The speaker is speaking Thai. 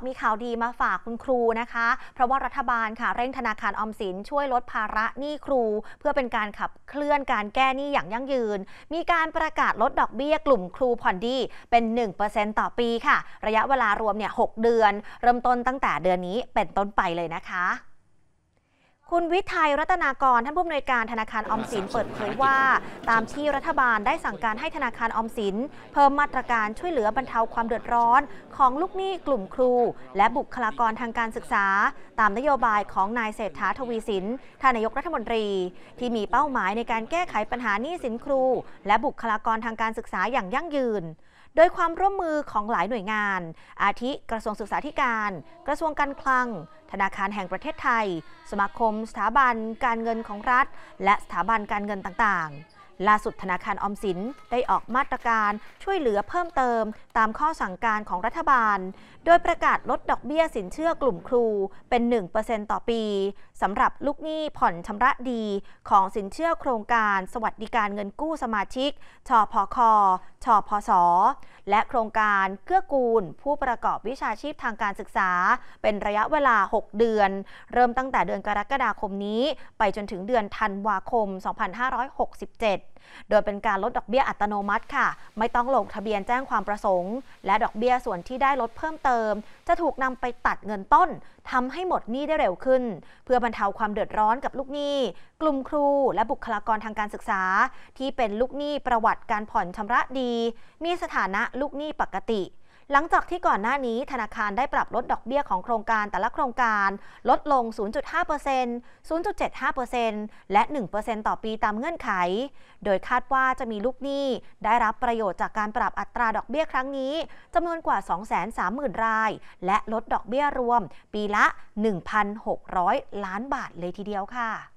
มีข่าวดีมาฝากคุณครูนะคะเพราะว่ารัฐบาลค่ะเร่งธนาคารออมสินช่วยลดภาระหนี้ครูเพื่อเป็นการขับเคลื่อนการแก้หนี้อย่างยั่งยืนมีการประกาศลดดอกเบี้ยกลุ่มครูผ่อนดีเป็น 1% ต่อปีค่ะระยะเวลารวม6 เดือนเริ่มต้นตั้งแต่เดือนนี้เป็นต้นไปเลยนะคะคุณวิทัยรัตนากรท่านผู้อำนวยการธนาคารออมสินเปิดเผยว่าตามที่รัฐบาลได้สั่งการให้ธนาคารออมสินเพิ่มมาตรการช่วยเหลือบรรเทาความเดือดร้อนของลูกหนี้กลุ่มครูและบุคลากรทางการศึกษาตามนโยบายของนายเศรษฐาทวีสินท่านนายกรัฐมนตรีที่มีเป้าหมายในการแก้ไขปัญหาหนี้สินครูและบุคลากรทางการศึกษาอย่างยั่งยืนโดยความร่วมมือของหลายหน่วยงานอาทิกระทรวงศึกษาธิการกระทรวงการคลังธนาคารแห่งประเทศไทยสมาคมสถาบันการเงินของรัฐและสถาบันการเงินต่างๆล่าสุดธนาคารออมสินได้ออกมาตรการช่วยเหลือเพิ่มเติมตามข้อสั่งการของรัฐบาลโดยประกาศลดดอกเบี้ยสินเชื่อกลุ่มครูเป็น 1% ต่อปีสำหรับลูกหนี้ผ่อนชำระดีของสินเชื่อโครงการสวัสดิการเงินกู้สมาชิกชพคชพสและโครงการเกื้อกูลผู้ประกอบวิชาชีพทางการศึกษาเป็นระยะเวลา6 เดือนเริ่มตั้งแต่เดือนกรกฎาคมนี้ไปจนถึงเดือนธันวาคม 2567 โดยเป็นการลดดอกเบี้ยอัตโนมัติค่ะไม่ต้องลงทะเบียนแจ้งความประสงค์และดอกเบี้ยส่วนที่ได้ลดเพิ่มเติมจะถูกนำไปตัดเงินต้นทำให้หมดหนี้ได้เร็วขึ้นเพื่อบรรเทาความเดือดร้อนกับลูกหนี้กลุ่มครูและบุคลากรทางการศึกษาที่เป็นลูกหนี้ประวัติการผ่อนชำระดีมีสถานะลูกหนี้ปกติหลังจากที่ก่อนหน้านี้ธนาคารได้ปรับลดดอกเบี้ยของโครงการแต่ละโครงการลดลง 0.5% 0.75% และ 1% ต่อปีตามเงื่อนไขโดยคาดว่าจะมีลูกหนี้ได้รับประโยชน์จากการปรับอัตราดอกเบี้ยครั้งนี้จำนวนกว่า 230,000 รายและลดดอกเบี้ยรวมปีละ 1,600 ล้านบาทเลยทีเดียวค่ะ